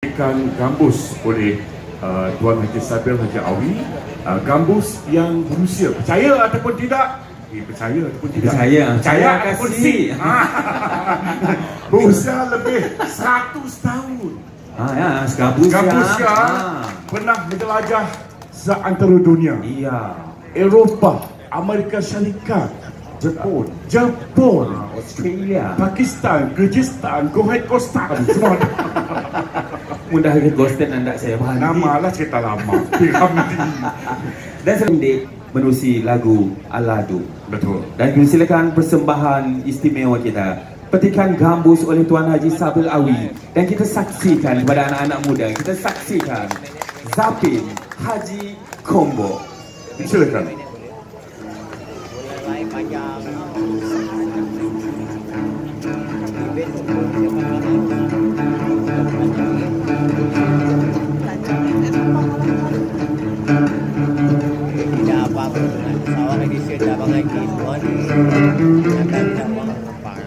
Ikan gambus oleh Tuan Haji Sabil Haji Awi. Gambus yang berusia, percaya ataupun tidak? Percaya ataupun tidak? Percaya ataupun si? Berusia lebih 100 tahun. Gambus ya, pernah menjelajah seantero dunia. Iya. Eropah, Amerika Syarikat, Jepun, Australia, Pakistan, Kyrgyzstan, Kyrgyzstan, semua. Mudah ke Ghostan anda saya paham. Nama lah cerita lama. Piramidi. Dan sendiri menerusi lagu Aladu. Betul. Dan silakan persembahan istimewa kita, Petikan Gambus oleh Tuan Haji Sabil Awi. Dan kita saksikan kepada anak-anak muda, kita saksikan Zapin Haji Kombo. Silakan. Sawah lagi sudah bangai semua ni akan cabang apa?